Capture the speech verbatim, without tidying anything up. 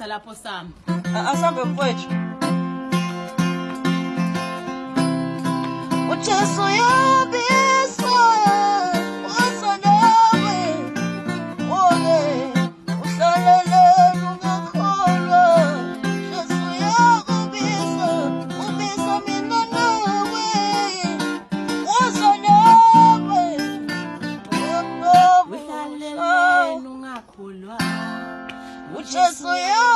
lapho sami. Asambe mfowethu. Ujesu yabisa wasanawe. Ole uhlalele ungakholwa. Jesu yakubisa ubisa mina nawe. Wasanawe. Uhlalele ungakholwa. Ujesu ya